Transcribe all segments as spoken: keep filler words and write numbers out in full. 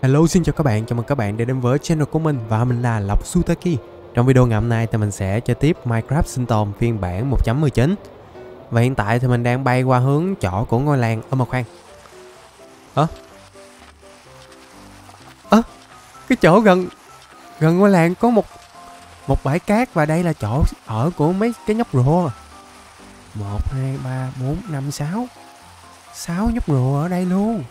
Hello, xin chào các bạn, chào mừng các bạn đã đến với channel của mình và mình là Lộc Sutaki. Trong video ngày hôm nay thì mình sẽ chơi tiếp Minecraft sinh tồn phiên bản một chấm mười chín. Và hiện tại thì mình đang bay qua hướng chỗ của ngôi làng. Ơ mà khoan. Ơ Ơ Cái chỗ gần gần ngôi làng có một một bãi cát và đây là chỗ ở của mấy cái nhóc rùa. Một, hai, ba, bốn, năm, sáu sáu nhóc rùa ở đây luôn.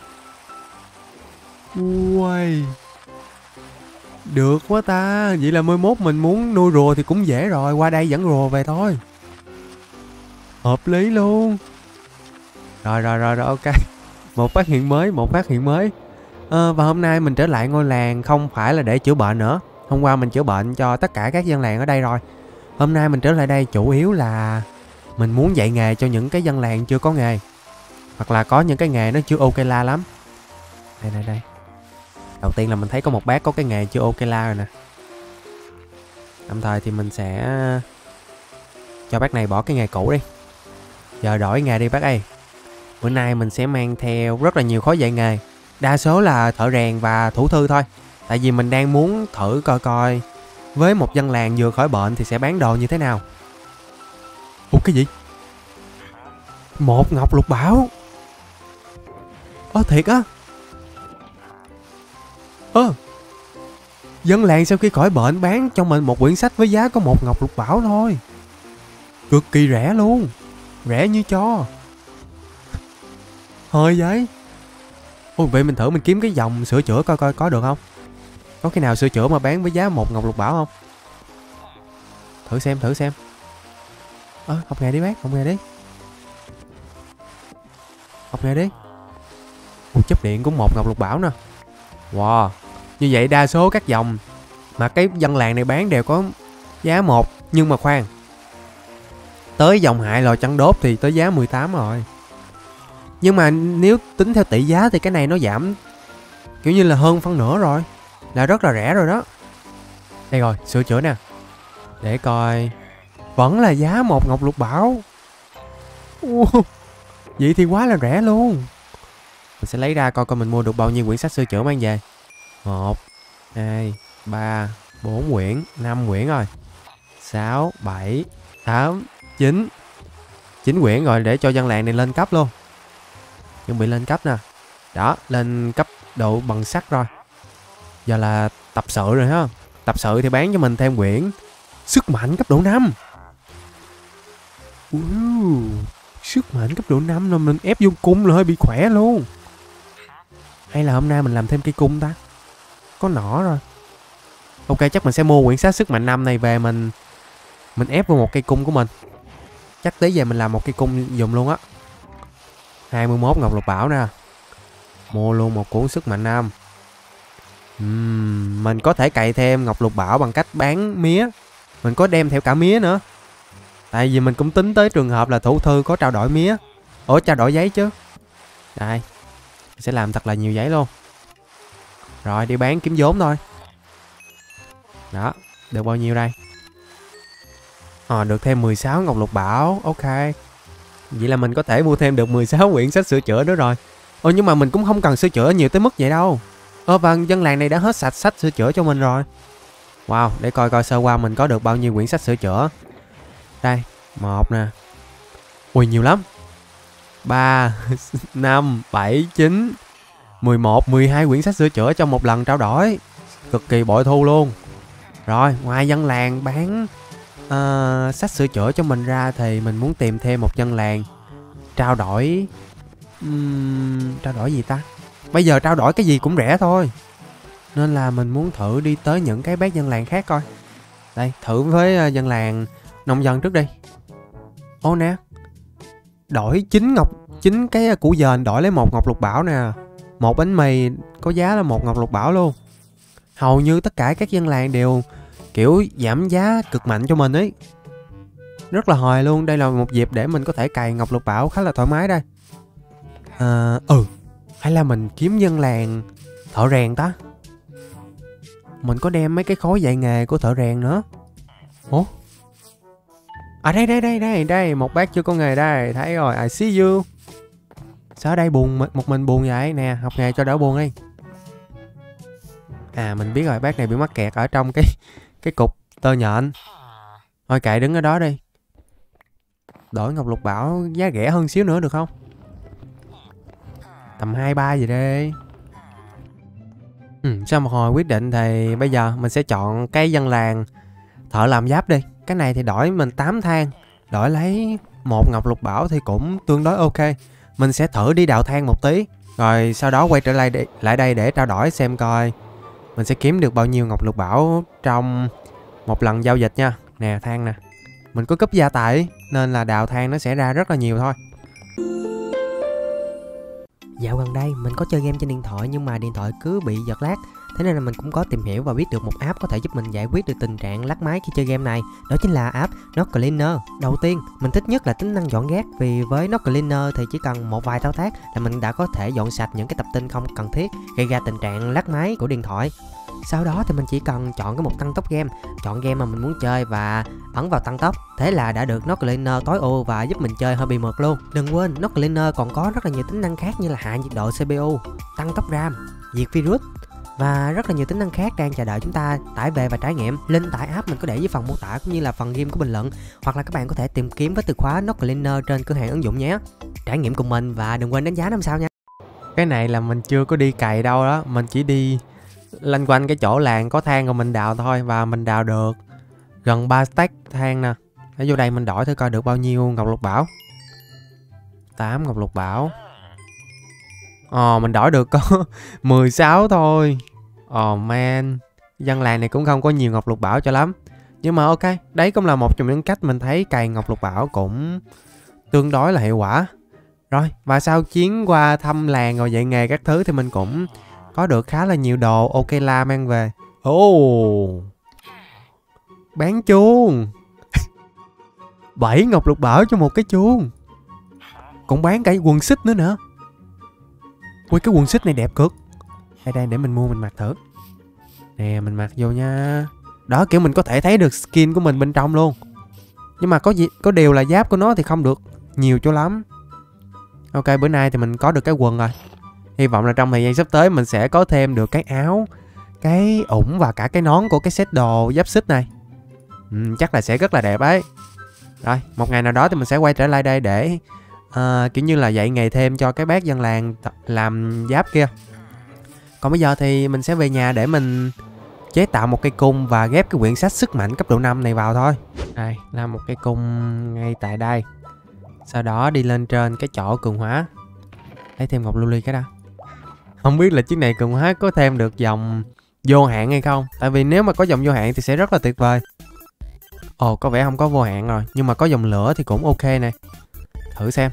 Uầy, được quá ta. Vậy là mai mốt mình muốn nuôi rùa thì cũng dễ rồi. Qua đây dẫn rùa về thôi. Hợp lý luôn. Rồi rồi rồi rồi ok. Một phát hiện mới, một phát hiện mới à, và hôm nay mình trở lại ngôi làng không phải là để chữa bệnh nữa. Hôm qua mình chữa bệnh cho tất cả các dân làng ở đây rồi. Hôm nay mình trở lại đây chủ yếu là mình muốn dạy nghề cho những cái dân làng chưa có nghề, hoặc là có những cái nghề nó chưa ok la lắm. Đây đây đây. Đầu tiên là mình thấy có một bác có cái nghề chưa ok la rồi nè. Đồng thời thì mình sẽ cho bác này bỏ cái nghề cũ đi. Giờ đổi nghề đi bác ơi. Bữa nay mình sẽ mang theo rất là nhiều khối dạy nghề. Đa số là thợ rèn và thủ thư thôi. Tại vì mình đang muốn thử coi coi với một dân làng vừa khỏi bệnh thì sẽ bán đồ như thế nào. Ủa cái gì? Một ngọc lục bảo. Ơ thiệt á? Ơ Dân làng sau khi khỏi bệnh bán cho mình một quyển sách với giá có một ngọc lục bảo thôi. Cực kỳ rẻ luôn. Rẻ như cho. Hơi vậy. Ôi vậy mình thử mình kiếm cái dòng sửa chữa coi coi có được không. Có khi nào sửa chữa mà bán với giá một ngọc lục bảo không? Thử xem thử xem. Ơ à, học nghề đi bác, học nghề đi. Học nghề đi. Ủa chấp điện cũng một ngọc lục bảo nè. Wow. Như vậy đa số các dòng mà cái dân làng này bán đều có giá một. Nhưng mà khoan, tới dòng hại lò chăn đốt thì tới giá mười tám rồi. Nhưng mà nếu tính theo tỷ giá thì cái này nó giảm kiểu như là hơn phân nửa rồi. Là rất là rẻ rồi đó. Đây rồi, sửa chữa nè. Để coi. Vẫn là giá một ngọc lục bảo. uh, Vậy thì quá là rẻ luôn. Mình sẽ lấy ra coi coi mình mua được bao nhiêu quyển sách sửa chữa mang về. Một, hai, ba, bốn quyển, năm quyển rồi. Sáu, bảy, tám, chín. Chín quyển rồi để cho dân làng này lên cấp luôn. Chuẩn bị lên cấp nè. Đó, lên cấp độ bằng sắt rồi. Giờ là tập sự rồi ha. Tập sự thì bán cho mình thêm quyển sức mạnh cấp độ năm. uh, Sức mạnh cấp độ năm rồi mình ép vô cung là hơi bị khỏe luôn. Hay là hôm nay mình làm thêm cây cung ta? Có nỏ rồi. Ok, chắc mình sẽ mua quyển sách sức mạnh năm này về mình Mình ép vào một cây cung của mình. Chắc tới về mình làm một cây cung dùng luôn á. Hai mươi mốt ngọc lục bảo nè. Mua luôn một cuốn sức mạnh năm. uhm, Mình có thể cày thêm ngọc lục bảo bằng cách bán mía. Mình có đem theo cả mía nữa. Tại vì mình cũng tính tới trường hợp là thủ thư có trao đổi mía. Ủa trao đổi giấy chứ. Đây, mình sẽ làm thật là nhiều giấy luôn. Rồi đi bán kiếm vốn thôi. Đó, được bao nhiêu đây? Ờ, được thêm mười sáu ngọc lục bảo. Ok. Vậy là mình có thể mua thêm được mười sáu quyển sách sửa chữa nữa rồi. Ồ nhưng mà mình cũng không cần sửa chữa nhiều tới mức vậy đâu. Ơ vâng, dân làng này đã hết sạch sách sửa chữa cho mình rồi. Wow, để coi coi sơ qua mình có được bao nhiêu quyển sách sửa chữa. Đây, một nè. Ui nhiều lắm. Ba, năm, bảy, chín, mười một, mười hai quyển sách sửa chữa trong một lần trao đổi. Cực kỳ bội thu luôn. Rồi, ngoài dân làng bán uh, sách sửa chữa cho mình ra thì mình muốn tìm thêm một dân làng trao đổi. uhm, Trao đổi gì ta? Bây giờ trao đổi cái gì cũng rẻ thôi. Nên là mình muốn thử đi tới những cái bác dân làng khác coi. Đây, thử với dân làng nông dân trước đi. Ô nè. Đổi chín ngọc chín cái củ dền đổi lấy một ngọc lục bảo nè. Một bánh mì có giá là một ngọc lục bảo luôn. Hầu như tất cả các dân làng đều kiểu giảm giá cực mạnh cho mình ấy. Rất là hời luôn. Đây là một dịp để mình có thể cày ngọc lục bảo khá là thoải mái đây. À, ừ hay là mình kiếm dân làng thợ rèn ta. Mình có đem mấy cái khối dạy nghề của thợ rèn nữa. Ủa? À đây đây đây đây đây. Một bác chưa có nghề đây. Thấy rồi, I see you. Sao ở đây buồn một mình buồn vậy? Nè, học nghề cho đỡ buồn đi. À mình biết rồi, bác này bị mắc kẹt ở trong cái cái cục tơ nhện. Thôi kệ đứng ở đó đi. Đổi ngọc lục bảo giá rẻ hơn xíu nữa được không? Tầm hai ba gì đi. Ừ, sau một hồi quyết định thì bây giờ mình sẽ chọn cái dân làng thợ làm giáp đi. Cái này thì đổi mình tám than, đổi lấy một ngọc lục bảo thì cũng tương đối ok. Mình sẽ thử đi đào than một tí, rồi sau đó quay trở lại để, lại đây để trao đổi xem coi mình sẽ kiếm được bao nhiêu ngọc lục bảo trong một lần giao dịch nha. Nè than nè, mình có cấp gia tài nên là đào than nó sẽ ra rất là nhiều thôi. Dạo gần đây mình có chơi game trên điện thoại nhưng mà điện thoại cứ bị giật lag. Thế nên là mình cũng có tìm hiểu và biết được một app có thể giúp mình giải quyết được tình trạng lắc máy khi chơi game này. Đó chính là app Note Cleaner. Đầu tiên, mình thích nhất là tính năng dọn rác, vì với Note Cleaner thì chỉ cần một vài thao tác là mình đã có thể dọn sạch những cái tập tin không cần thiết gây ra tình trạng lắc máy của điện thoại. Sau đó thì mình chỉ cần chọn cái mục tăng tốc game, chọn game mà mình muốn chơi và ấn vào tăng tốc. Thế là đã được Note Cleaner tối ưu và giúp mình chơi hơi bị mượt luôn. Đừng quên, Note Cleaner còn có rất là nhiều tính năng khác như là hạ nhiệt độ xê pê u, tăng tốc RAM, diệt virus và rất là nhiều tính năng khác đang chờ đợi chúng ta tải về và trải nghiệm. Link tải app mình có để dưới phần mô tả cũng như là phần ghim của bình luận, hoặc là các bạn có thể tìm kiếm với từ khóa Note Cleaner trên cửa hàng ứng dụng nhé. Trải nghiệm cùng mình và đừng quên đánh giá năm sao nha. Cái này là mình chưa có đi cày đâu đó, mình chỉ đi lanh quanh cái chỗ làng có than rồi mình đào thôi, và mình đào được gần ba stack than nè. Ở vô đây mình đổi thử coi được bao nhiêu ngọc lục bảo. tám ngọc lục bảo. Ồ, mình đổi được có mười sáu thôi. Ồ oh, man, dân làng này cũng không có nhiều ngọc lục bảo cho lắm. Nhưng mà ok, đấy cũng là một trong những cách mình thấy cày ngọc lục bảo cũng tương đối là hiệu quả. Rồi, và sau chuyến qua thăm làng rồi dạy nghề các thứ thì mình cũng có được khá là nhiều đồ ok la mang về. Ồ oh, bán chuông. bảy ngọc lục bảo cho một cái chuông. Cũng bán cả quần xích nữa nữa. Ui, cái quần xích này đẹp cực. Đây đây, để mình mua mình mặc thử. Nè, mình mặc vô nha. Đó, kiểu mình có thể thấy được skin của mình bên trong luôn. Nhưng mà có gì có điều là giáp của nó thì không được nhiều cho lắm. Ok, bữa nay thì mình có được cái quần rồi. Hy vọng là trong thời gian sắp tới mình sẽ có thêm được cái áo, cái ủng và cả cái nón của cái set đồ giáp xích này. ừ, Chắc là sẽ rất là đẹp ấy. Rồi, một ngày nào đó thì mình sẽ quay trở lại đây để uh, kiểu như là dạy nghề thêm cho cái bác dân làng làm giáp kia. Còn bây giờ thì mình sẽ về nhà để mình chế tạo một cây cung và ghép cái quyển sách sức mạnh cấp độ năm này vào thôi. Đây, làm một cây cung ngay tại đây. Sau đó đi lên trên cái chỗ cường hóa, lấy thêm ngọc lưu ly cái đó. Không biết là chiếc này cường hóa có thêm được dòng vô hạn hay không. Tại vì nếu mà có dòng vô hạn thì sẽ rất là tuyệt vời. Ồ, có vẻ không có vô hạn rồi. Nhưng mà có dòng lửa thì cũng ok nè. Thử xem.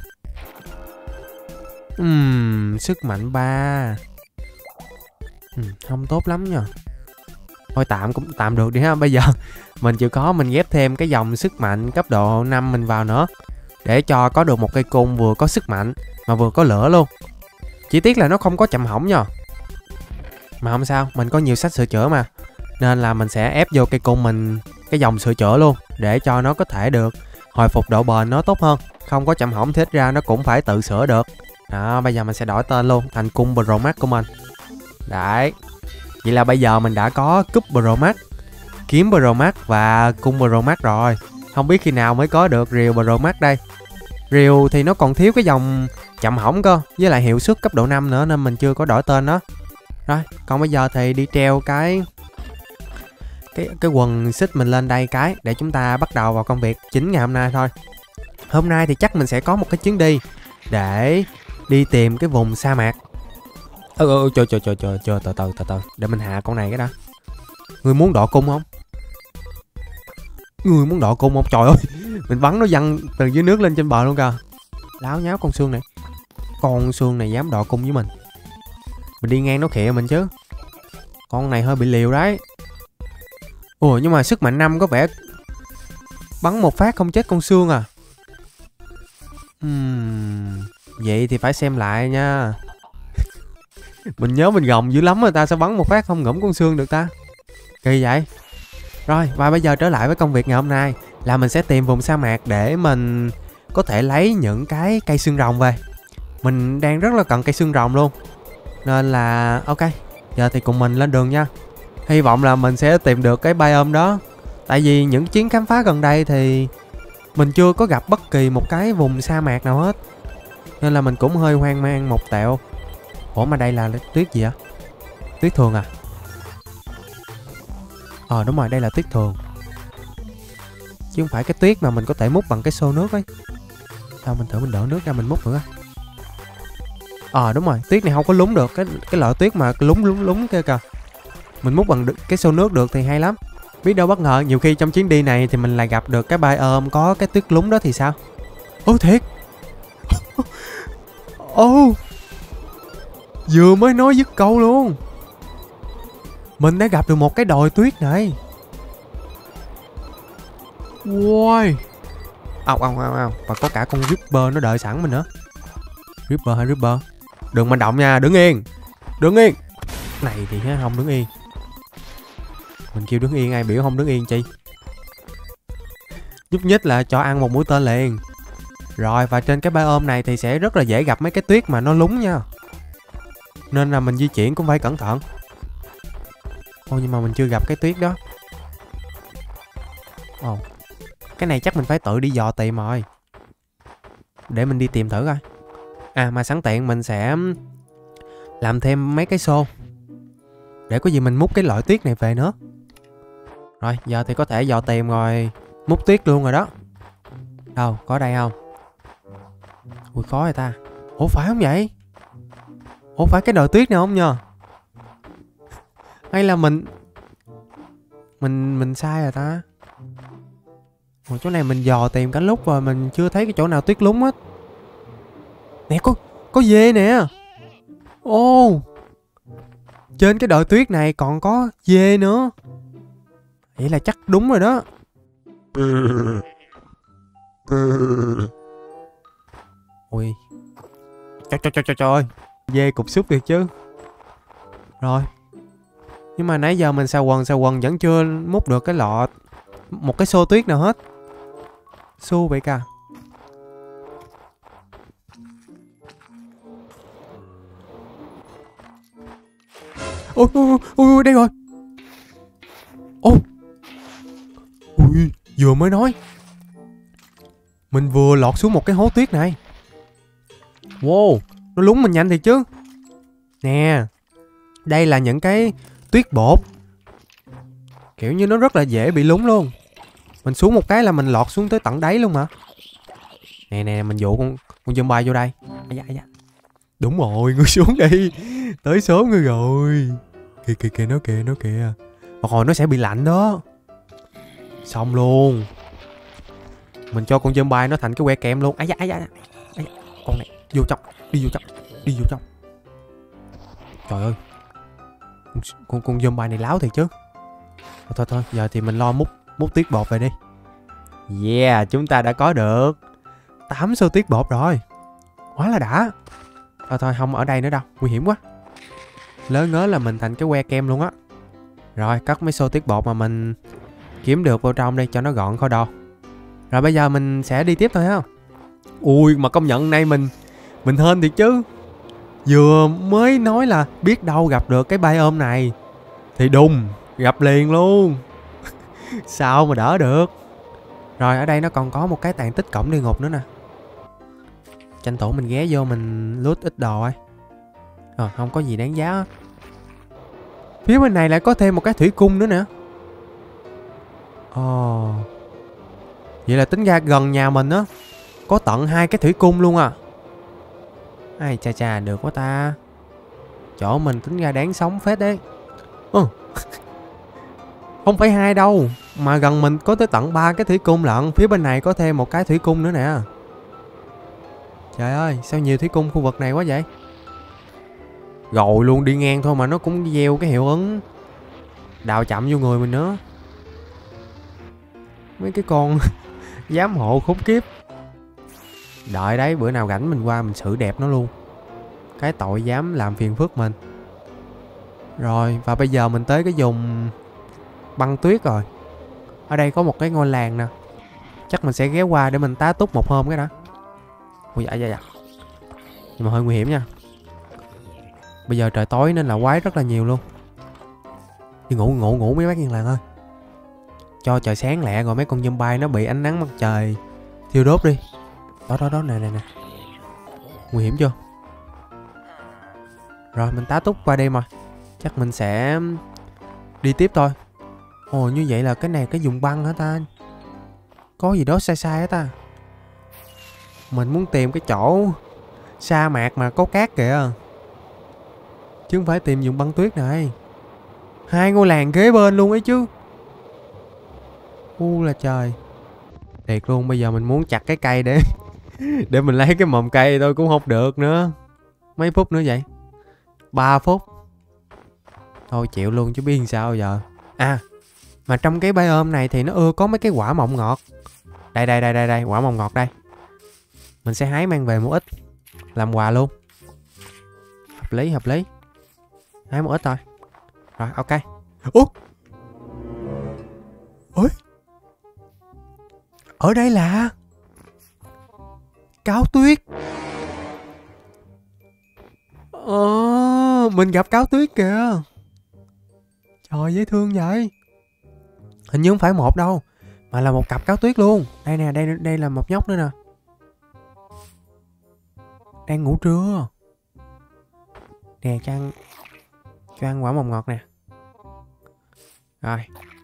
Uhm, sức mạnh ba. uhm, Không tốt lắm nha. Thôi tạm cũng tạm được đi ha. Bây giờ mình chịu khó mình ghép thêm cái dòng sức mạnh cấp độ năm mình vào nữa, để cho có được một cây cung vừa có sức mạnh mà vừa có lửa luôn. Chỉ tiếc là nó không có chậm hỏng nha. Mà không sao, mình có nhiều sách sửa chữa mà, nên là mình sẽ ép vô cây cung mình cái dòng sửa chữa luôn, để cho nó có thể được hồi phục độ bền nó tốt hơn. Không có chậm hỏng thì ít ra nó cũng phải tự sửa được. Đó, bây giờ mình sẽ đổi tên luôn thành cung Pro Max của mình. Đấy. Vậy là bây giờ mình đã có cúp Pro Max, kiếm Pro Max và cung Pro Max rồi. Không biết khi nào mới có được rìu Pro Max đây. Rìu thì nó còn thiếu cái dòng chậm hỏng cơ, với lại hiệu suất cấp độ năm nữa, nên mình chưa có đổi tên đó. Rồi, còn bây giờ thì đi treo cái cái cái quần xích mình lên đây cái, để chúng ta bắt đầu vào công việc chính ngày hôm nay thôi. Hôm nay thì chắc mình sẽ có một cái chuyến đi để đi tìm cái vùng sa mạc. Ừ, ừ, chờ chờ chờ chờ chờ từ từ từ từ để mình hạ con này cái đó. Người muốn đọ cung không? Người muốn đọ cung không? Trời ơi, mình bắn nó văng từ dưới nước lên trên bờ luôn kìa. Láo nháo con xương này. Con xương này dám đọ cung với mình. Mình đi ngang nó khịa mình chứ. Con này hơi bị liều đấy. Ủa, nhưng mà sức mạnh năm có vẻ bắn một phát không chết con xương à. uhm, Vậy thì phải xem lại nha. Mình nhớ mình gồng dữ lắm rồi ta, sao bắn một phát không ngủm con xương được ta. Kỳ vậy. Rồi, và bây giờ trở lại với công việc ngày hôm nay là mình sẽ tìm vùng sa mạc để mình có thể lấy những cái cây xương rồng về. Mình đang rất là cần cây xương rồng luôn, nên là ok, giờ thì cùng mình lên đường nha. Hy vọng là mình sẽ tìm được cái biome đó. Tại vì những chuyến khám phá gần đây thì mình chưa có gặp bất kỳ một cái vùng sa mạc nào hết, nên là mình cũng hơi hoang mang một tẹo. Ủa mà đây là tuyết gì ạ? Tuyết thường à? Ờ đúng rồi, đây là tuyết thường, chứ không phải cái tuyết mà mình có thể múc bằng cái xô nước ấy. Sao mình thử mình đổ nước ra mình múc nữa. Ờ đúng rồi, tuyết này không có lúng được. Cái cái loại tuyết mà lúng lúng lúng kia kìa, mình múc bằng cái xô nước được thì hay lắm. Biết đâu bất ngờ nhiều khi trong chuyến đi này thì mình lại gặp được cái biome có cái tuyết lúng đó thì sao? Ô thiệt. Ô, vừa mới nói dứt câu luôn, mình đã gặp được một cái đồi tuyết này. Wow. Ao ao ao ao. Và có cả con Ripper nó đợi sẵn mình nữa. Ripper hay Ripper? Đừng manh động nha, đứng yên. Đứng yên. Này thì không đứng yên. Mình kêu đứng yên ai biểu không đứng yên chi. Giúp nhất là cho ăn một mũi tên liền. Rồi và trên cái biome này thì sẽ rất là dễ gặp mấy cái tuyết mà nó lúng nha, nên là mình di chuyển cũng phải cẩn thận. Ồ nhưng mà mình chưa gặp cái tuyết đó. Ồ, cái này chắc mình phải tự đi dò tìm rồi. Để mình đi tìm thử coi. À mà sẵn tiện mình sẽ làm thêm mấy cái xô, để có gì mình múc cái loại tuyết này về nữa. Rồi giờ thì có thể dò tìm rồi múc tuyết luôn rồi đó. Đâu có đây không? Ui khó vậy ta. Ủa phải không vậy? Ủa phải cái đồi tuyết này không nhờ? Hay là mình Mình mình sai rồi ta? Ủa chỗ này mình dò tìm cả lúc rồi mình chưa thấy cái chỗ nào tuyết lúng hết. Nè có Có dê nè. Ô, trên cái đồi tuyết này còn có dê nữa. Vậy là chắc đúng rồi đó. Ui, trời trời trời trời trời, dê cục xúc thiệt chứ. Rồi, nhưng mà nãy giờ mình xào quần xào quần vẫn chưa múc được cái lọ, một cái xô tuyết nào hết. Xu vậy cả. Ôi ôi ôi đây rồi. Ôi, ui vừa mới nói mình vừa lọt xuống một cái hố tuyết này. Wow, nó lúng mình nhanh thiệt chứ. Nè, đây là những cái tuyết bột, kiểu như nó rất là dễ bị lúng luôn. Mình xuống một cái là mình lọt xuống tới tận đáy luôn mà. Nè nè, mình dụ con con zombie vô đây. Ây da, ây da. Đúng rồi, ngươi xuống đi. Tới số ngươi rồi. Kìa kìa kìa nó kìa nó kìa. Một hồi nó sẽ bị lạnh đó. Xong luôn. Mình cho con zombie nó thành cái que kem luôn. Ây da, ây da, ây da. Con này vô trong, đi vô trong, đi vô trong. Trời ơi, con con zombie này láo thiệt chứ. Thôi thôi thôi, giờ thì mình lo múc múc tuyết bột về đi. Yeah, chúng ta đã có được tám xô tuyết bột rồi. Quá là đã. Thôi thôi, không ở đây nữa đâu, nguy hiểm quá. Lớn ngớ là mình thành cái que kem luôn á. Rồi, cất mấy xô tuyết bột mà mình kiếm được vào trong đây cho nó gọn khỏi đồ. Rồi bây giờ mình sẽ đi tiếp thôi ha. Ui, mà công nhận nay mình Mình hên thiệt chứ. Vừa mới nói là biết đâu gặp được cái biome này thì đùng, gặp liền luôn. Sao mà đỡ được. Rồi ở đây nó còn có một cái tàn tích cổng địa ngục nữa nè. Tranh thủ mình ghé vô mình loot ít đồ ấy. Rồi không có gì đáng giá hết. Phía bên này lại có thêm một cái thủy cung nữa nè. Ồ, oh. Vậy là tính ra gần nhà mình á có tận hai cái thủy cung luôn à. Ai chà chà, được quá ta. Chỗ mình tính ra đáng sống phết đấy. Ừ. Không phải hai đâu, mà gần mình có tới tận ba cái thủy cung lận. Phía bên này có thêm một cái thủy cung nữa nè. Trời ơi, sao nhiều thủy cung khu vực này quá vậy. Rồi luôn, đi ngang thôi mà nó cũng gieo cái hiệu ứng đào chậm vô người mình nữa. Mấy cái con giám hộ khốn kiếp. Đợi đấy, bữa nào rảnh mình qua mình xử đẹp nó luôn. Cái tội dám làm phiền phức mình. Rồi, và bây giờ mình tới cái vùng băng tuyết rồi. Ở đây có một cái ngôi làng nè. Chắc mình sẽ ghé qua để mình tá túc một hôm cái đã. Ui dạ dạ dạ. Nhưng mà hơi nguy hiểm nha. Bây giờ trời tối nên là quái rất là nhiều luôn. Đi ngủ ngủ ngủ mấy bác dân làng ơi. Cho trời sáng lẹ rồi mấy con zombie nó bị ánh nắng mặt trời thiêu đốt đi. Đó đó đó, nè nè nè. Nguy hiểm chưa? Rồi mình tá túc qua đêm rồi. Chắc mình sẽ đi tiếp thôi. Ồ, như vậy là cái này cái vùng băng hả ta? Có gì đó sai sai hả ta? Mình muốn tìm cái chỗ sa mạc mà có cát kìa, chứ không phải tìm vùng băng tuyết này. Hai ngôi làng kế bên luôn ấy chứ. U là trời. Thiệt luôn, bây giờ mình muốn chặt cái cây để để mình lấy cái mầm cây thôi cũng không được nữa. Mấy phút nữa vậy? Ba phút. Thôi chịu luôn chứ biết làm sao giờ. À, mà trong cái biome này thì nó ưa có mấy cái quả mọng ngọt. Đây đây đây đây đây, quả mọng ngọt đây. Mình sẽ hái mang về một ít làm quà luôn. Hợp lý hợp lý. Hái một ít thôi. Rồi ok. Ủa? Ôi, ở đây là cáo tuyết. Ờ, mình gặp cáo tuyết kìa. Trời, dễ thương vậy. Hình như không phải một đâu, mà là một cặp cáo tuyết luôn. Đây nè, đây đây là một nhóc nữa nè. Đang ngủ trưa. Nè, cho ăn, cho ăn quả mọng ngọt nè. Rồi.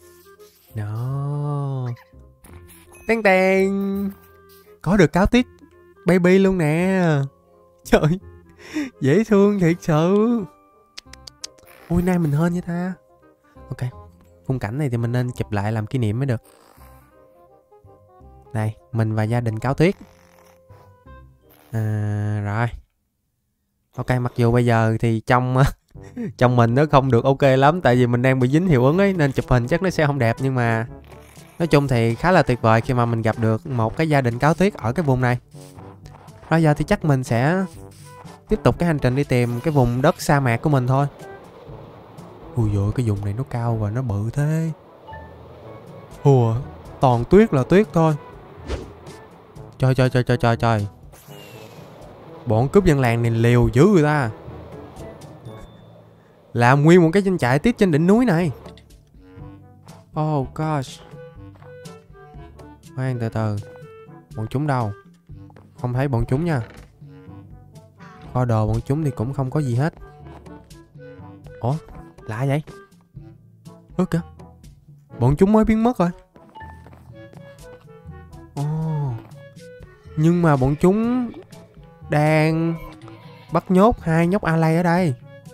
Đó. Teng teng. Có được cáo tuyết baby luôn nè. Trời, dễ thương thiệt sự. Ôi, nay mình hên vậy ta. Ok, khung cảnh này thì mình nên chụp lại làm kỷ niệm mới được. Đây, mình và gia đình cáo tuyết. À, rồi. Ok, mặc dù bây giờ thì trong trong mình nó không được ok lắm, tại vì mình đang bị dính hiệu ứng ấy, nên chụp hình chắc nó sẽ không đẹp. Nhưng mà nói chung thì khá là tuyệt vời khi mà mình gặp được một cái gia đình cáo tuyết ở cái vùng này. Bây giờ thì chắc mình sẽ tiếp tục cái hành trình đi tìm cái vùng đất sa mạc của mình thôi. Ui dồi, cái vùng này nó cao và nó bự thế. Ủa, toàn tuyết là tuyết thôi. Trời trời trời trời trời trời. Bọn cướp dân làng này liều dữ người ta. Làm nguyên một cái doanh trại tiếp trên đỉnh núi này. Oh gosh. Khoan từ từ. Bọn chúng đâu? Không thấy bọn chúng nha. Kho đồ bọn chúng thì cũng không có gì hết. Ủa, lạ vậy? Ơ kìa, bọn chúng mới biến mất rồi. Ồ, nhưng mà bọn chúng đang bắt nhốt hai nhóc Alay ở đây.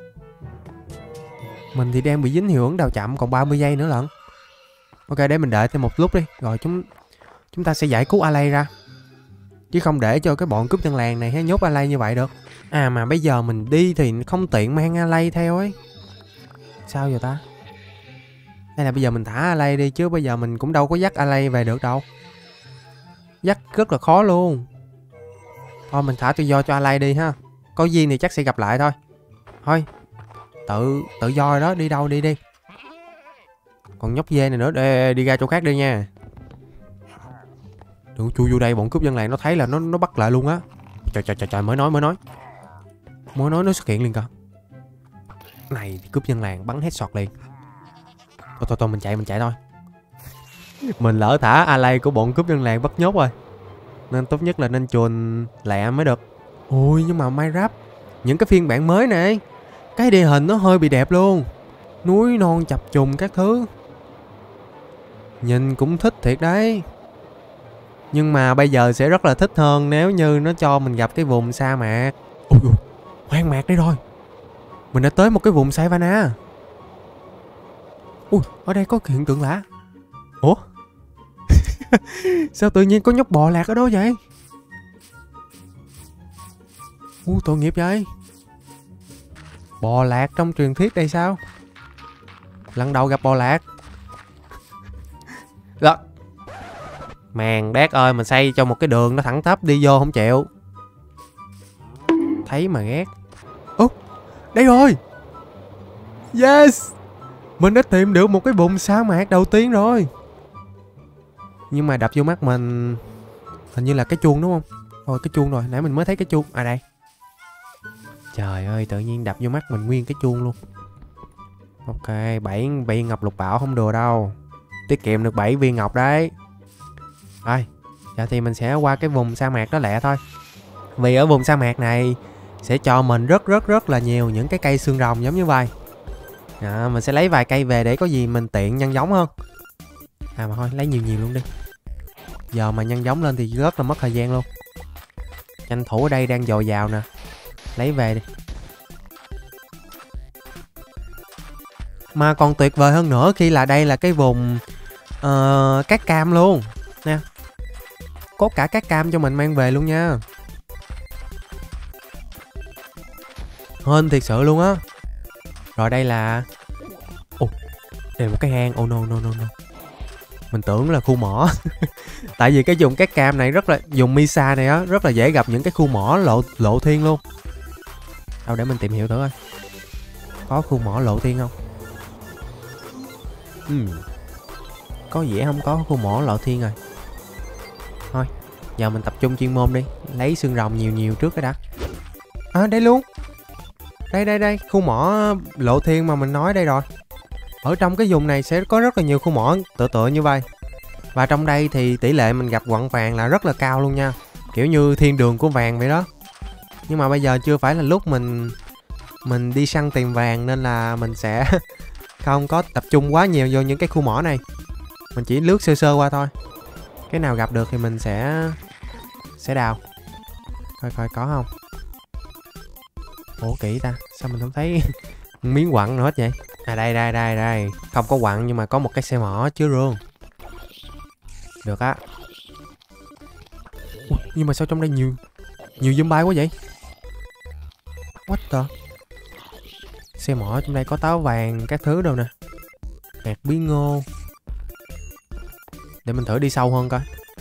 Mình thì đang bị dính hiệu ứng đào chậm còn ba mươi giây nữa lận. Ok, để mình đợi thêm một lúc đi, rồi chúng chúng ta sẽ giải cứu Alay ra, chứ không để cho cái bọn cướp dân làng này hay nhốt Alay như vậy được. À mà bây giờ mình đi thì không tiện mang Alay theo ấy. Sao giờ ta? Hay là bây giờ mình thả Alay đi, chứ bây giờ mình cũng đâu có dắt Alay về được đâu. Dắt rất là khó luôn. Thôi mình thả tự do cho Alay đi ha. Có duyên thì chắc sẽ gặp lại thôi. Thôi, tự tự do rồi đó, đi đâu đi đi. Còn nhóc dê này nữa, để đi ra chỗ khác đi nha. Đừng chui vô đây, bọn cướp dân làng nó thấy là nó nó bắt lại luôn á. Trời trời trời trời, mới nói mới nói. Mới nói nó xuất hiện liền kìa. Này thì cướp dân làng bắn headshot liền. Thôi thôi thôi, mình chạy mình chạy thôi. Mình lỡ thả Alay của bọn cướp dân làng bắt nhốt rồi, nên tốt nhất là nên chuồn lẹ mới được. Ôi nhưng mà Minecraft những cái phiên bản mới này, cái địa hình nó hơi bị đẹp luôn. Núi non chập trùng các thứ, nhìn cũng thích thiệt đấy. Nhưng mà bây giờ sẽ rất là thích hơn nếu như nó cho mình gặp cái vùng sa mạc. Ôi ôi, hoang mạc đây rồi. Mình đã tới một cái vùng Savannah. Ui, ở đây có hiện tượng lạ. Ủa? Sao tự nhiên có nhóc bò lạc ở đó vậy? Ui, tội nghiệp vậy. Bò lạc trong truyền thuyết đây sao? Lần đầu gặp bò lạc. Đó. Màn đét ơi, mình xây cho một cái đường nó thẳng tắp đi vô không chịu. Thấy mà ghét. Ố, đây rồi. Yes, mình đã tìm được một cái vùng sa mạc đầu tiên rồi. Nhưng mà đập vô mắt mình hình như là cái chuông đúng không? Rồi cái chuông rồi, nãy mình mới thấy cái chuông. À đây. Trời ơi, tự nhiên đập vô mắt mình nguyên cái chuông luôn. Ok, bảy viên ngọc lục bảo không đùa đâu. Tiết kiệm được bảy viên ngọc đấy. Rồi, giờ thì mình sẽ qua cái vùng sa mạc đó lẹ thôi. Vì ở vùng sa mạc này sẽ cho mình rất rất rất là nhiều những cái cây xương rồng giống như vậy. À, mình sẽ lấy vài cây về để có gì mình tiện nhân giống hơn. À mà thôi, lấy nhiều nhiều luôn đi. Giờ mà nhân giống lên thì rất là mất thời gian luôn. Tranh thủ ở đây đang dồi dào nè. Lấy về đi. Mà còn tuyệt vời hơn nữa khi là đây là cái vùng uh, cát cam luôn. Nè. Có cả cát cam cho mình mang về luôn nha. Hên thiệt sự luôn á. Rồi đây là... Ồ, đây là một cái hang. Oh no no no no. Mình tưởng là khu mỏ. Tại vì cái vùng cát cam này rất là... Dùng Misa này á, rất là dễ gặp những cái khu mỏ lộ lộ thiên luôn. Đâu để mình tìm hiểu thử coi. Có khu mỏ lộ thiên không? Hmm. Có vẻ không có khu mỏ lộ thiên rồi. Thôi, giờ mình tập trung chuyên môn đi. Lấy xương rồng nhiều nhiều trước cái đã. À đây luôn. Đây đây đây, khu mỏ lộ thiên mà mình nói đây rồi. Ở trong cái vùng này sẽ có rất là nhiều khu mỏ tựa tựa như vậy. Và trong đây thì tỷ lệ mình gặp quặng vàng là rất là cao luôn nha. Kiểu như thiên đường của vàng vậy đó. Nhưng mà bây giờ chưa phải là lúc mình Mình đi săn tìm vàng nên là mình sẽ không có tập trung quá nhiều vô những cái khu mỏ này. Mình chỉ lướt sơ sơ qua thôi. Cái nào gặp được thì mình sẽ Sẽ đào. Coi coi có không. Ủa kỹ ta, sao mình không thấy miếng quặng nữa hết vậy? À đây đây đây đây. Không có quặng nhưng mà có một cái xe mỏ chứa rương. Được á. Ủa, nhưng mà sao trong đây nhiều Nhiều zombie quá vậy? What the? Xe mỏ trong đây có táo vàng các thứ đâu nè. Hạt bí ngô. Để mình thử đi sâu hơn coi.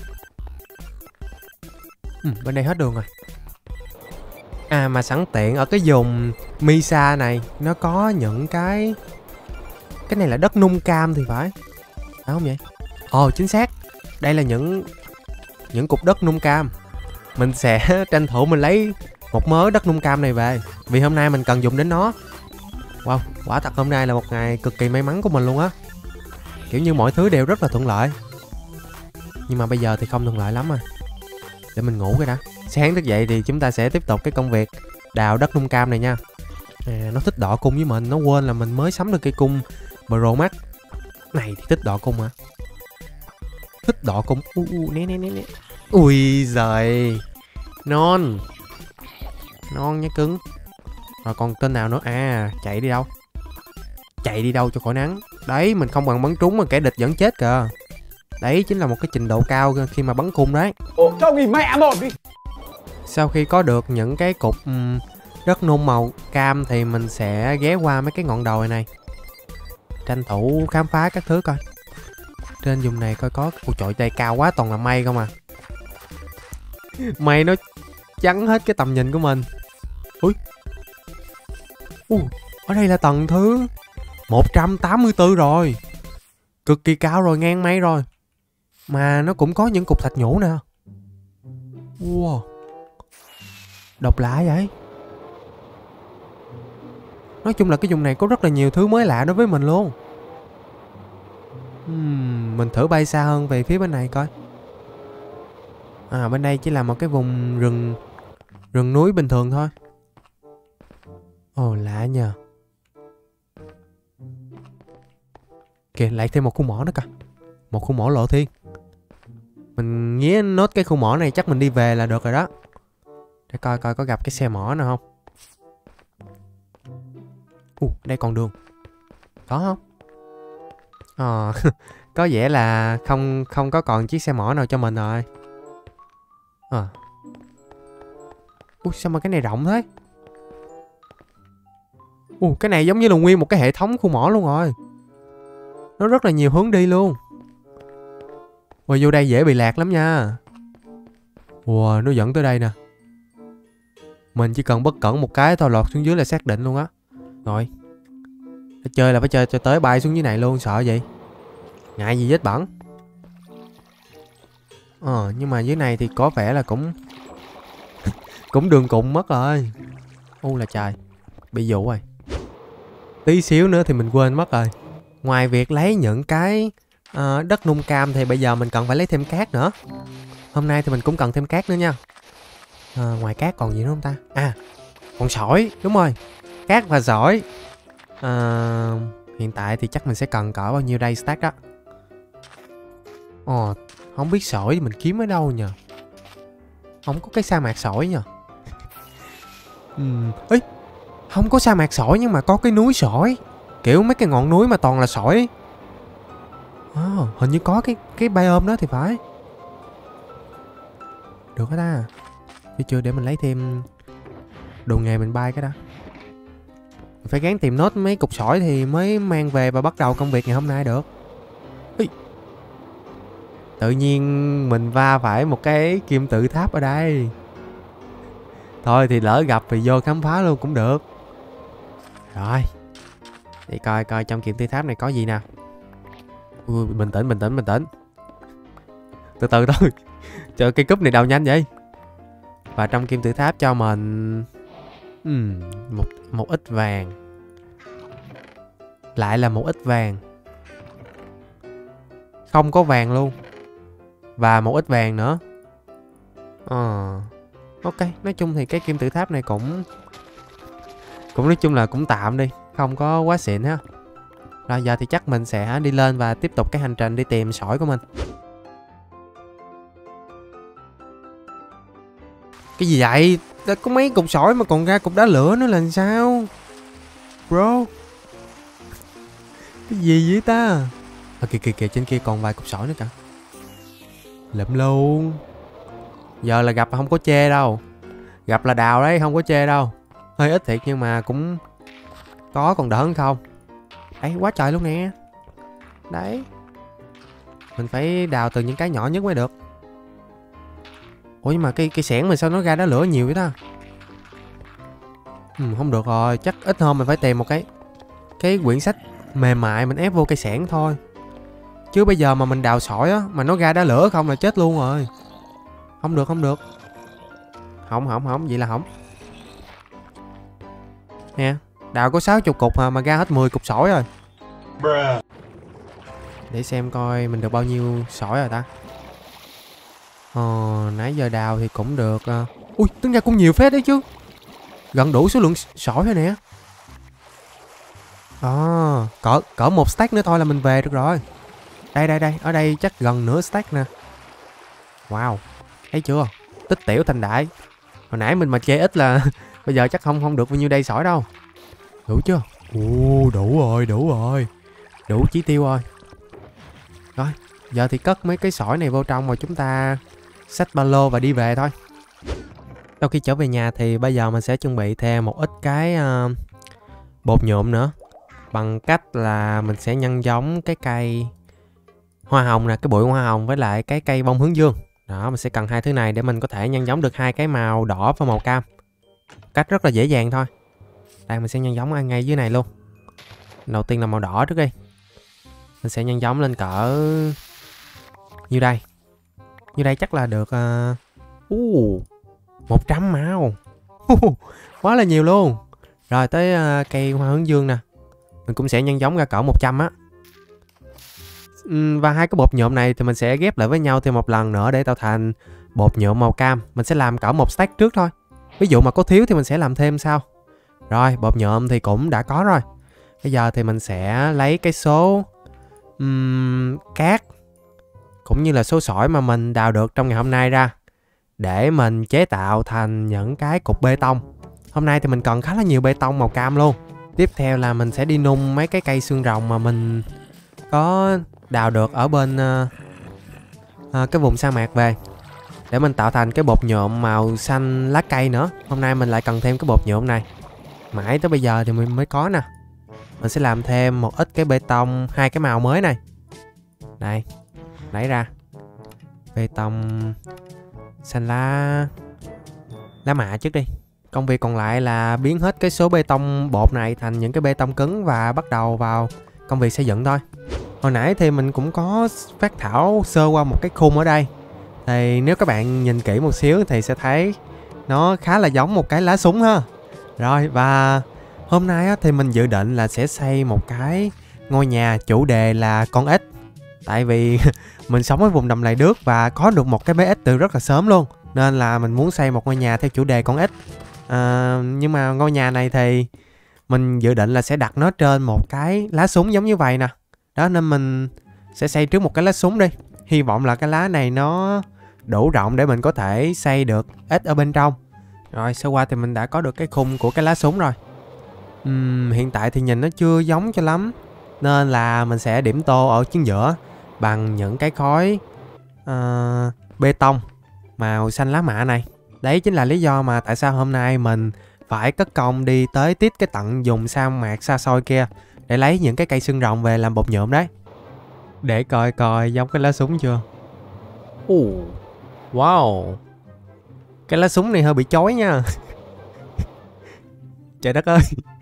Ừ, bên đây hết đường rồi. À mà sẵn tiện ở cái vùng Misa này nó có những cái Cái này là đất nung cam thì phải. Phải không vậy? Ồ chính xác. Đây là những Những cục đất nung cam. Mình sẽ tranh thủ mình lấy một mớ đất nung cam này về. Vì hôm nay mình cần dùng đến nó. Wow, quả thật hôm nay là một ngày cực kỳ may mắn của mình luôn á. Kiểu như mọi thứ đều rất là thuận lợi. Nhưng mà bây giờ thì không thuận lợi lắm rồi. Để mình ngủ cái đã. Sáng thức dậy thì chúng ta sẽ tiếp tục cái công việc đào đất nung cam này nha. À, nó thích đọ cung với mình. Nó quên là mình mới sắm được cây cung Pro Max. Này thì thích đọ cung hả? Thích đọ cung. U, u, né né né né. Ui giời. Non. Non nhá cứng. Rồi còn tên nào nữa? À chạy đi đâu? Chạy đi đâu cho khỏi nắng. Đấy mình không bằng bắn trúng mà kẻ địch vẫn chết kìa. Đấy chính là một cái trình độ cao khi mà bắn cung đấy. Ồ, cho nghỉ mẹ một đi. Sau khi có được những cái cục um, đất nung màu cam thì mình sẽ ghé qua mấy cái ngọn đồi này. Tranh thủ khám phá các thứ coi. Trên vùng này coi có... Ôi trời, đây cao quá toàn là mây không à. Mây nó chắn hết cái tầm nhìn của mình. Ui. Uh, ở đây là tầng thứ một trăm tám mươi tư rồi. Cực kỳ cao rồi, ngang mây rồi. Mà nó cũng có những cục thạch nhũ nè. Wow. Độc lạ vậy. Nói chung là cái vùng này có rất là nhiều thứ mới lạ đối với mình luôn. uhm, Mình thử bay xa hơn về phía bên này coi. À bên đây chỉ là một cái vùng rừng Rừng núi bình thường thôi. Ồ lạ nhờ. Kìa lại thêm một khu mỏ nữa kìa. Một khu mỏ lộ thiên. Mình nghía nốt cái khu mỏ này chắc mình đi về là được rồi đó. Để coi coi có gặp cái xe mỏ nào không. Ủa uh, đây còn đường. Có không? Ờ có vẻ là không không có còn chiếc xe mỏ nào cho mình rồi. Ờ à. Ui sao mà cái này rộng thế. Ui cái này giống như là nguyên một cái hệ thống khu mỏ luôn rồi. Nó rất là nhiều hướng đi luôn. Ôi vô đây dễ bị lạc lắm nha. Wow nó dẫn tới đây nè. Mình chỉ cần bất cẩn một cái thôi lọt xuống dưới là xác định luôn á. Rồi phải chơi là phải chơi cho tới bay xuống dưới này luôn. Sợ vậy. Ngại gì vết bẩn. Ờ nhưng mà dưới này thì có vẻ là cũng Cũng đường cụm mất rồi. U là trời. Bị dụ rồi. tí xíu nữa thì mình quên mất rồi. Ngoài việc lấy những cái uh, đất nung cam thì bây giờ mình cần phải lấy thêm cát nữa. Hôm nay thì mình cũng cần thêm cát nữa nha. À, ngoài cát còn gì nữa không ta? À, còn sỏi, đúng rồi. Cát và sỏi. À, hiện tại thì chắc mình sẽ cần cỡ bao nhiêu đây stack đó. Ồ, không biết sỏi mình kiếm ở đâu nhờ. Không có cái sa mạc sỏi nhờ. Ừm, ấy, không có sa mạc sỏi nhưng mà có cái núi sỏi. Kiểu mấy cái ngọn núi mà toàn là sỏi. À, hình như có cái cái biome đó thì phải. Được hết ta. Chứ chưa, để mình lấy thêm đồ nghề mình bay cái đó. Mình phải gắng tìm nốt mấy cục sỏi thì mới mang về và bắt đầu công việc ngày hôm nay được. Ý. Tự nhiên mình va phải một cái kim tự tháp ở đây. Thôi thì lỡ gặp thì vô khám phá luôn cũng được. Rồi, để coi coi trong kim tự tháp này có gì nè. Ui, bình tĩnh bình tĩnh bình tĩnh. Từ từ thôi. Trời, cây cúp này đào nhanh vậy. Và trong kim tự tháp cho mình uhm, một, một ít vàng. Lại là một ít vàng. Không có vàng luôn. Và một ít vàng nữa. Ờ, ok, nói chung thì cái kim tự tháp này cũng Cũng nói chung là cũng tạm đi. Không có quá xịn ha. Rồi giờ thì chắc mình sẽ đi lên và tiếp tục cái hành trình đi tìm sỏi của mình. Cái gì vậy? Có mấy cục sỏi mà còn ra cục đá lửa nữa là sao? Bro, cái gì vậy ta? À, kìa kìa kìa, trên kia còn vài cục sỏi nữa cả. Lụm luôn. Giờ là gặp không có chê đâu. Gặp là đào đấy, không có chê đâu. Hơi ít thiệt nhưng mà cũng có còn đỡ hơn không. Đấy, quá trời luôn nè. Đấy, mình phải đào từ những cái nhỏ nhất mới được. Ủa nhưng mà cái cái xẻng mình sao nó ra đá lửa nhiều vậy ta? Ừ, không được rồi, chắc ít hôm mình phải tìm một cái Cái quyển sách mềm mại mình ép vô cây xẻng thôi. Chứ bây giờ mà mình đào sỏi á mà nó ra đá lửa không là chết luôn rồi. Không được không được. Không không không, vậy là không. Nè, đào có sáu mươi cục mà, mà ra hết mười cục sỏi rồi. Để xem coi mình được bao nhiêu sỏi rồi ta. Ờ, nãy giờ đào thì cũng được. Uh... Ui, tính ra cũng nhiều phết đấy chứ. Gần đủ số lượng sỏi rồi nè. À, cỡ, cỡ một stack nữa thôi là mình về được rồi. Đây đây đây, ở đây chắc gần nửa stack nè. Wow, thấy chưa? Tích tiểu thành đại. Hồi nãy mình mà chê ít là bây giờ chắc không không được bao nhiêu đây sỏi đâu. Đủ chưa? Ồ, đủ rồi, đủ rồi. Đủ chỉ tiêu rồi. Rồi, giờ thì cất mấy cái sỏi này vô trong rồi chúng ta xách ba lô và đi về thôi. Sau khi trở về nhà thì bây giờ mình sẽ chuẩn bị thêm một ít cái uh, bột nhuộm nữa. Bằng cách là mình sẽ nhân giống cái cây hoa hồng nè, cái bụi hoa hồng với lại cái cây bông hướng dương. Đó, mình sẽ cần hai thứ này để mình có thể nhân giống được hai cái màu đỏ và màu cam. Cách rất là dễ dàng thôi. Đây, mình sẽ nhân giống ngay dưới này luôn. Đầu tiên là màu đỏ trước đi. Mình sẽ nhân giống lên cỡ như đây. Như đây chắc là được uh... uh, một trăm màu. uh, Quá là nhiều luôn. Rồi tới uh, cây hoa hướng dương nè. Mình cũng sẽ nhân giống ra cỡ một trăm á. uhm, Và hai cái bột nhuộm này thì mình sẽ ghép lại với nhau thêm một lần nữa để tạo thành bột nhuộm màu cam. Mình sẽ làm cỡ một stack trước thôi. Ví dụ mà có thiếu thì mình sẽ làm thêm sau. Rồi, bột nhuộm thì cũng đã có rồi. Bây giờ thì mình sẽ lấy cái số um, cát cũng như là số sỏi mà mình đào được trong ngày hôm nay ra để mình chế tạo thành những cái cục bê tông. Hôm nay thì mình cần khá là nhiều bê tông màu cam luôn. Tiếp theo là mình sẽ đi nung mấy cái cây xương rồng mà mình có đào được ở bên uh, uh, cái vùng sa mạc về để mình tạo thành cái bột nhuộm màu xanh lá cây nữa. Hôm nay mình lại cần thêm cái bột nhuộm này. Mãi tới bây giờ thì mình mới có nè. Mình sẽ làm thêm một ít cái bê tông hai cái màu mới này. Đây, lấy ra. Bê tông xanh lá lá mạ trước đi. Công việc còn lại là biến hết cái số bê tông bột này thành những cái bê tông cứng và bắt đầu vào công việc xây dựng thôi. Hồi nãy thì mình cũng có phát thảo sơ qua một cái khung ở đây. Thì nếu các bạn nhìn kỹ một xíu thì sẽ thấy nó khá là giống một cái lá súng ha. Rồi, và Hôm nay á, thì mình dự định là sẽ xây một cái ngôi nhà chủ đề là con ếch. Tại vì mình sống ở vùng đầm lầy nước và có được một cái bé ếch từ rất là sớm luôn. Nên là mình muốn xây một ngôi nhà theo chủ đề con ếch. à, Nhưng mà ngôi nhà này thì mình dự định là sẽ đặt nó trên một cái lá súng giống như vậy nè. Đó, nên mình sẽ xây trước một cái lá súng đi. Hy vọng là cái lá này nó đủ rộng để mình có thể xây được ếch ở bên trong. Rồi sơ qua thì mình đã có được cái khung của cái lá súng rồi. uhm, Hiện tại thì nhìn nó chưa giống cho lắm, nên là mình sẽ điểm tô ở chính giữa bằng những cái khối uh, bê tông màu xanh lá mạ này. Đấy chính là lý do mà tại sao hôm nay mình phải cất công đi tới tít cái tận vùng sa mạc xa xôi kia để lấy những cái cây xương rồng về làm bột nhuộm đấy. Để coi coi giống cái lá súng chưa. Ồ, wow, cái lá súng này hơi bị chói nha. Trời đất ơi.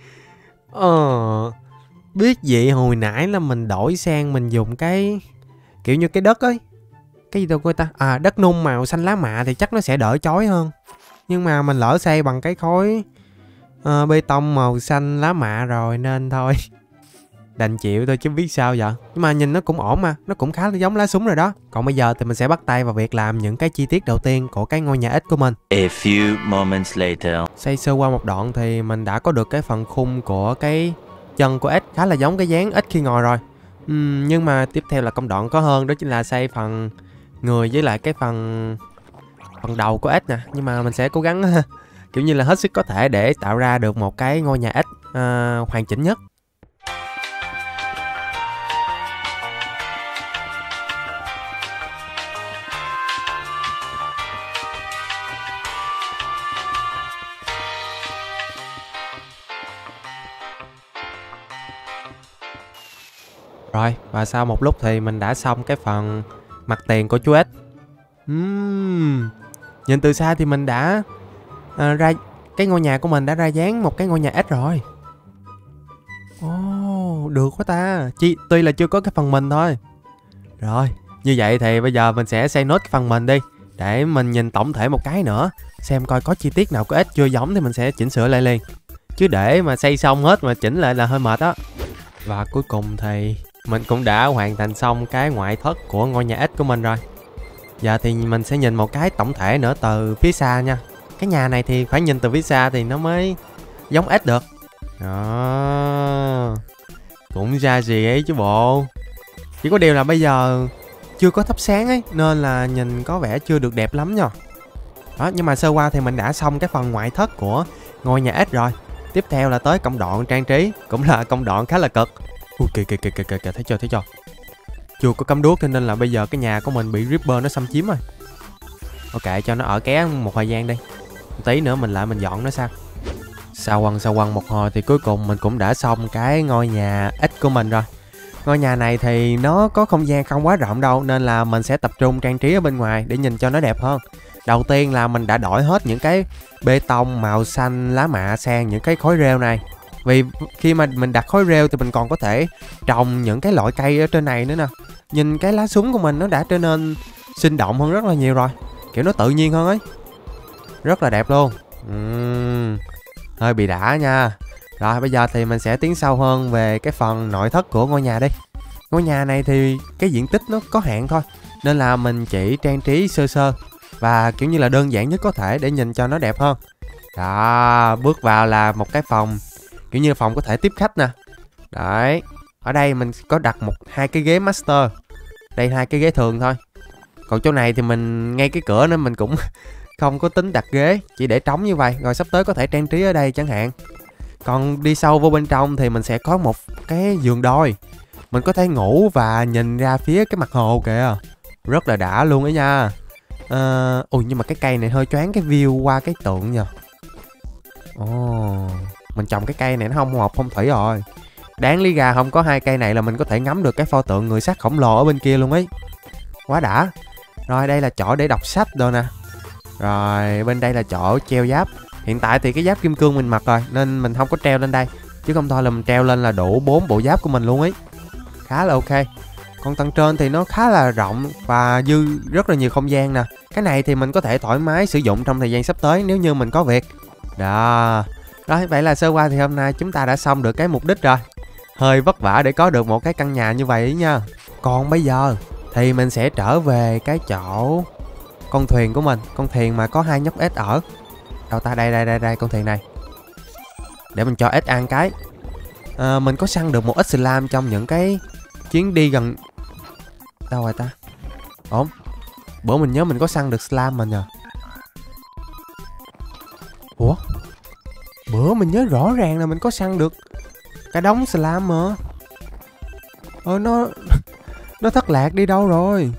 Ờ, biết vậy hồi nãy là mình đổi sang mình dùng cái kiểu như cái đất ấy. Cái gì đâu coi ta? À, đất nung màu xanh lá mạ thì chắc nó sẽ đỡ chói hơn. Nhưng mà mình lỡ xây bằng cái khối uh, bê tông màu xanh lá mạ rồi nên thôi. Đành chịu thôi chứ biết sao vậy. Nhưng mà nhìn nó cũng ổn mà, nó cũng khá là giống lá súng rồi đó. Còn bây giờ thì mình sẽ bắt tay vào việc làm những cái chi tiết đầu tiên của cái ngôi nhà ếch của mình. A few moments later. Xây sơ qua một đoạn thì mình đã có được cái phần khung của cái chân của ếch, khá là giống cái dáng ếch khi ngồi rồi. uhm, Nhưng mà tiếp theo là công đoạn có hơn, đó chính là xây phần người với lại cái phần phần đầu của ếch nè. Nhưng mà mình sẽ cố gắng kiểu như là hết sức có thể để tạo ra được một cái ngôi nhà ếch uh, hoàn chỉnh nhất. Rồi, và sau một lúc thì mình đã xong cái phần mặt tiền của chú ếch. uhm, Nhìn từ xa thì mình đã à, ra cái ngôi nhà của mình đã ra dáng một cái ngôi nhà ếch rồi. Ồ, oh, được quá ta. Chi, tuy là chưa có cái phần mình thôi. Rồi, như vậy thì bây giờ mình sẽ xây nốt cái phần mình đi, để mình nhìn tổng thể một cái nữa, xem coi có chi tiết nào của ếch chưa giống thì mình sẽ chỉnh sửa lại liền. Chứ để mà xây xong hết mà chỉnh lại là hơi mệt á. Và cuối cùng thì mình cũng đã hoàn thành xong cái ngoại thất của ngôi nhà ếch của mình rồi. Giờ thì mình sẽ nhìn một cái tổng thể nữa từ phía xa nha. Cái nhà này thì phải nhìn từ phía xa thì nó mới giống ếch được. Đó, cũng ra gì ấy chứ bộ. Chỉ có điều là bây giờ chưa có thắp sáng ấy, nên là nhìn có vẻ chưa được đẹp lắm nha. Đó, nhưng mà sơ qua thì mình đã xong cái phần ngoại thất của ngôi nhà ếch rồi. Tiếp theo là tới công đoạn trang trí, cũng là công đoạn khá là cực. Ui kìa kìa kìa kìa kìa, thấy chưa thấy chưa. Chưa có cắm đuốc cho nên là bây giờ cái nhà của mình bị Ripper nó xâm chiếm rồi. Ok, cho nó ở ké một thời gian đi, một tí nữa mình lại mình dọn nó sao. Sau quăng sau quăng một hồi thì cuối cùng mình cũng đã xong cái ngôi nhà ếch của mình rồi. Ngôi nhà này thì nó có không gian không quá rộng đâu, nên là mình sẽ tập trung trang trí ở bên ngoài để nhìn cho nó đẹp hơn. Đầu tiên là mình đã đổi hết những cái bê tông màu xanh lá mạ sang những cái khối rêu này. Vì khi mà mình đặt khối rêu thì mình còn có thể trồng những cái loại cây ở trên này nữa nè. Nhìn cái lá súng của mình nó đã trở nên sinh động hơn rất là nhiều rồi, kiểu nó tự nhiên hơn ấy, rất là đẹp luôn. uhm, Hơi bị đã nha. Rồi bây giờ thì mình sẽ tiến sâu hơn về cái phần nội thất của ngôi nhà đi. Ngôi nhà này thì cái diện tích nó có hạn thôi, nên là mình chỉ trang trí sơ sơ và kiểu như là đơn giản nhất có thể để nhìn cho nó đẹp hơn. Đó, bước vào là một cái phòng kiểu như phòng có thể tiếp khách nè. Đấy, ở đây mình có đặt một hai cái ghế master, đây hai cái ghế thường thôi. Còn chỗ này thì mình ngay cái cửa nên mình cũng không có tính đặt ghế, chỉ để trống như vậy, rồi sắp tới có thể trang trí ở đây chẳng hạn. Còn đi sâu vô bên trong thì mình sẽ có một cái giường đôi, mình có thể ngủ và nhìn ra phía cái mặt hồ kìa, rất là đã luôn ấy nha. Ờ, ui nhưng mà cái cây này hơi choáng cái view qua cái tượng nha. Ồ, mình trồng cái cây này nó không hợp phong thủy rồi. Đáng lý ra không có hai cây này là mình có thể ngắm được cái pho tượng người sắt khổng lồ ở bên kia luôn ấy. Quá đã. Rồi đây là chỗ để đọc sách rồi nè. Rồi bên đây là chỗ treo giáp. Hiện tại thì cái giáp kim cương mình mặc rồi nên mình không có treo lên đây, chứ không thôi là mình treo lên là đủ bốn bộ giáp của mình luôn ấy. Khá là ok. Còn tầng trên thì nó khá là rộng và dư rất là nhiều không gian nè. Cái này thì mình có thể thoải mái sử dụng trong thời gian sắp tới nếu như mình có việc. Đó. Rồi, vậy là sơ qua thì hôm nay chúng ta đã xong được cái mục đích rồi. Hơi vất vả để có được một cái căn nhà như vậy ấy nha. Còn bây giờ thì mình sẽ trở về cái chỗ con thuyền của mình. Con thuyền mà có hai nhóc ếch ở. Đâu ta, đây đây đây đây con thuyền này. Để mình cho ếch ăn cái. à, Mình có săn được một ít slime trong những cái chuyến đi gần. Đâu rồi ta? Ổn. Bữa mình nhớ mình có săn được slime mà nhờ. Ủa? Bữa mình nhớ rõ ràng là mình có săn được cái đống slime mà. Ờ nó nó thất lạc đi đâu rồi?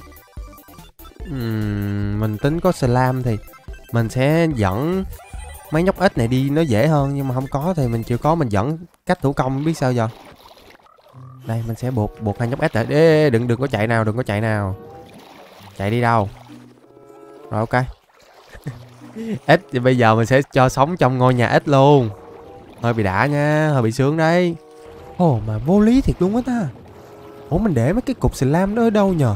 uhm, Mình tính có slime thì mình sẽ dẫn mấy nhóc ếch này đi nó dễ hơn. Nhưng mà không có thì mình chịu khó mình dẫn cách thủ công, biết sao giờ. Đây mình sẽ buộc buộc hai nhóc ếch lại. Ê, đừng đừng có chạy nào, đừng có chạy nào. Chạy đi đâu? Rồi ok. Ếch thì bây giờ mình sẽ cho sống trong ngôi nhà ếch luôn. Hơi bị đã nha, hơi bị sướng đấy. Ồ mà vô lý thiệt luôn á ta. Ủa mình để mấy cái cục slime đó ở đâu nhờ?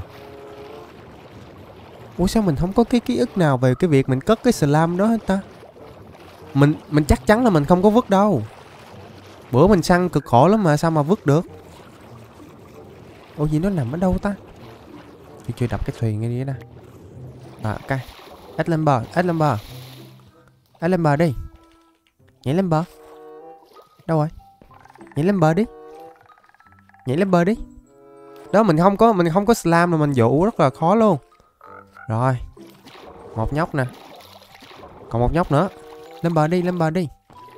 Ủa sao mình không có cái ký ức nào về cái việc mình cất cái slime đó hết ta? Mình mình chắc chắn là mình không có vứt đâu. Bữa mình săn cực khổ lắm mà sao mà vứt được? Ủa gì nó nằm ở đâu ta? Chưa chưa đập cái thuyền ngay đi đó. À ok. Ếch lên bờ, ếch lên bờ. Ếch lên bờ đi. Nhảy lên bờ. Đâu rồi? Nhảy lên bờ đi. Nhảy lên bờ đi. Đó mình không có mình không có slime mà mình dụ rất là khó luôn. Rồi. Một nhóc nè. Còn một nhóc nữa. Lên bờ đi, lên bờ đi.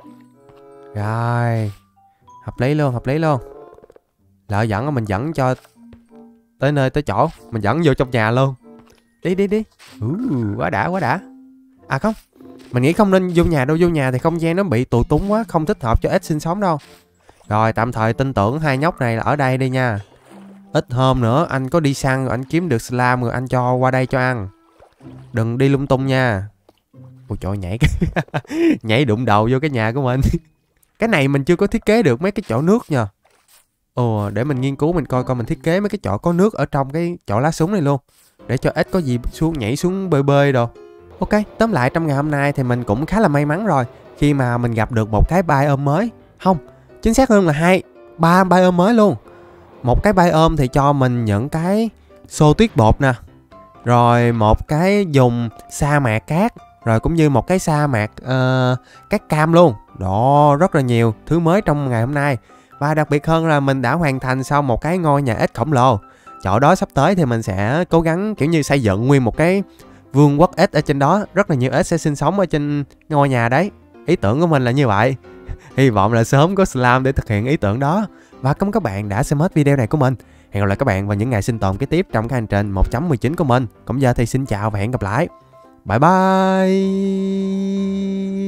Rồi. Hợp lý luôn, hợp lý luôn. Lỡ dẫn mình dẫn cho tới nơi tới chỗ, mình dẫn vô trong nhà luôn. Đi đi đi. Uh, quá đã quá đã. À không, mình nghĩ không nên vô nhà đâu. Vô nhà thì không gian nó bị tù túng quá, không thích hợp cho ếch sinh sống đâu. Rồi tạm thời tin tưởng hai nhóc này là ở đây đi nha. Ít hôm nữa anh có đi săn rồi anh kiếm được slime rồi anh cho qua đây cho ăn. Đừng đi lung tung nha. Ôi trời, nhảy cái nhảy đụng đầu vô cái nhà của mình. Cái này mình chưa có thiết kế được mấy cái chỗ nước nha. Ồ, để mình nghiên cứu mình coi coi mình thiết kế mấy cái chỗ có nước ở trong cái chỗ lá súng này luôn. Để cho ếch có gì xuống nhảy xuống bơi bơi đồ. Ok, tóm lại trong ngày hôm nay thì mình cũng khá là may mắn rồi. Khi mà mình gặp được một cái biome mới. Không, chính xác hơn là hai, ba biome mới luôn. Một cái biome thì cho mình những cái xô tuyết bột nè. Rồi một cái vùng sa mạc cát. Rồi cũng như một cái sa mạc uh, cát cam luôn. Đó, rất là nhiều thứ mới trong ngày hôm nay. Và đặc biệt hơn là mình đã hoàn thành xong một cái ngôi nhà ếch khổng lồ. Chỗ đó sắp tới thì mình sẽ cố gắng kiểu như xây dựng nguyên một cái vương quốc ếch ở trên đó. Rất là nhiều ếch sẽ sinh sống ở trên ngôi nhà đấy. Ý tưởng của mình là như vậy. Hy vọng là sớm có slime để thực hiện ý tưởng đó. Và cảm ơn các bạn đã xem hết video này của mình. Hẹn gặp lại các bạn vào những ngày sinh tồn kế tiếp trong cái hành trình một chấm mười chín của mình. Còn giờ thì xin chào và hẹn gặp lại. Bye bye.